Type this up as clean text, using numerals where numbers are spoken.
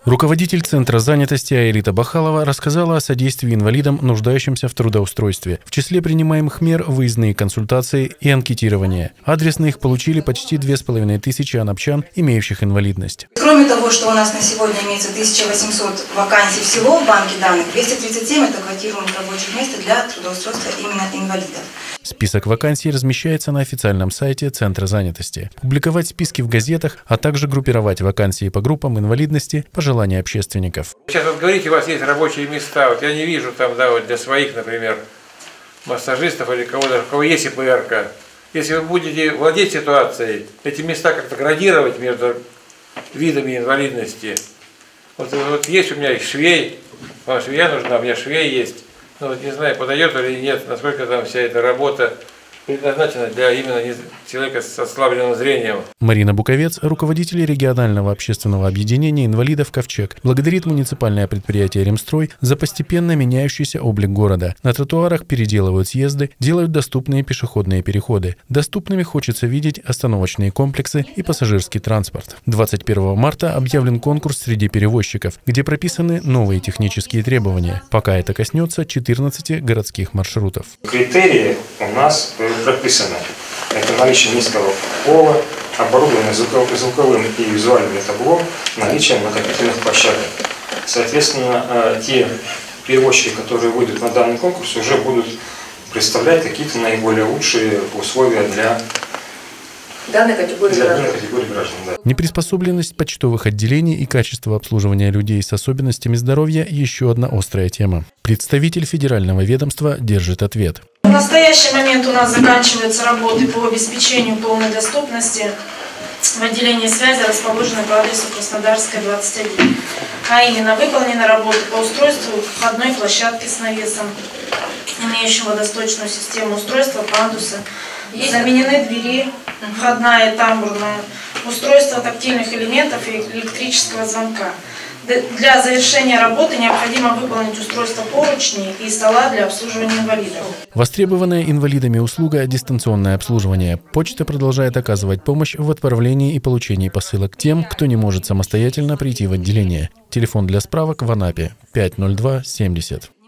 Руководитель Центра занятости Аэлита Бахалова рассказала о содействии инвалидам, нуждающимся в трудоустройстве. В числе принимаемых мер – выездные консультации и анкетирование. Адресно их получили почти 2500 анапчан, имеющих инвалидность. Кроме того, что у нас на сегодня имеется 1800 вакансий всего в банке данных, 237 – это квотируемых рабочих мест для трудоустройства именно инвалидов. Список вакансий размещается на официальном сайте Центра занятости. Публиковать списки в газетах, а также группировать вакансии по группам инвалидности – пожелания общественников. Сейчас вот говорите, у вас есть рабочие места. Вот я не вижу там, да, вот для своих, например, массажистов или кого-то, у кого есть ИПРК. Если вы будете владеть ситуацией, эти места как-то градировать между видами инвалидности. Вот есть у меня и швей, вам швея нужна, у меня швей есть. Ну, вот не знаю, подойдет или нет, насколько там вся эта работа предназначена для именно человека с ослабленным зрением. Марина Буковец, руководитель регионального общественного объединения инвалидов «Ковчег», благодарит муниципальное предприятие «Ремстрой» за постепенно меняющийся облик города. На тротуарах переделывают съезды, делают доступные пешеходные переходы. Доступными хочется видеть остановочные комплексы и пассажирский транспорт. 21 марта объявлен конкурс среди перевозчиков, где прописаны новые технические требования. Пока это коснется 14 городских маршрутов. Критерии у нас прописаны. Это наличие низкого пола, оборудование звуковым и визуальным табло, наличие накопительных площадок. Соответственно, те перевозчики, которые выйдут на данный конкурс, уже будут представлять какие-то наиболее лучшие условия для данной категории граждан. Да. Неприспособленность почтовых отделений и качество обслуживания людей с особенностями здоровья – еще одна острая тема. Представитель федерального ведомства держит ответ. В настоящий момент у нас заканчиваются работы по обеспечению полной доступности в отделении связи, расположенной по адресу Краснодарская, 21. А именно, выполнены работы по устройству входной площадки с навесом, имеющим водосточную систему устройства пандуса. Заменены двери, входная и тамбурная, устройство тактильных элементов и электрического звонка. Для завершения работы необходимо выполнить устройство поручней и стола для обслуживания инвалидов. Востребованная инвалидами услуга – дистанционное обслуживание. Почта продолжает оказывать помощь в отправлении и получении посылок тем, кто не может самостоятельно прийти в отделение. Телефон для справок в Анапе 502 70.